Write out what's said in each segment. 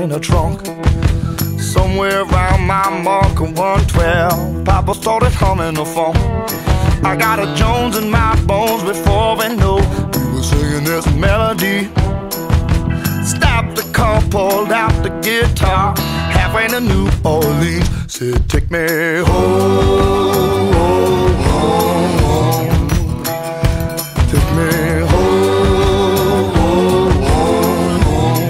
in a trunk. Somewhere around my mark of 112, Papa started humming the phone. I got a Jones in my bones before we know we were singing this melody. Stopped the car, pulled out the guitar, halfway to New Orleans. Said, take me home, home, home. Take me home, home, home.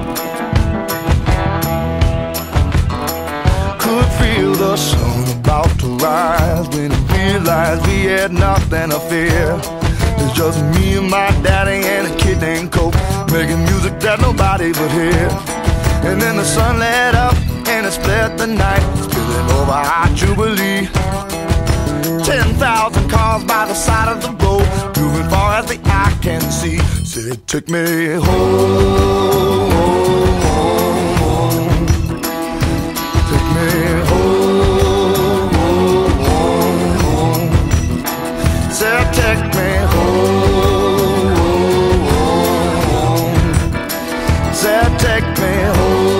Could feel the sun about to rise when I realized we had nothing to fear. It's just me and my daddy and a kid named Cope, making music that nobody would hear. And then the sun lit up and it split the night, spilling over our Jubilee. 10,000 cars by the side of the road, moving far as the eye can see. Said, take me home, home, home. Take me home, home, home. Said, take me home, home. Said, take me home.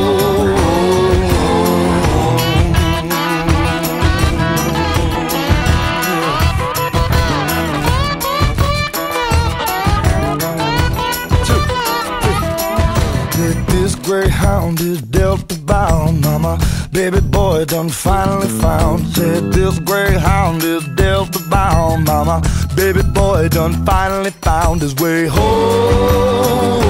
This greyhound is Delta bound, mama. Baby boy done finally found. Said this greyhound is Delta bound, mama. Baby boy done finally found his way home.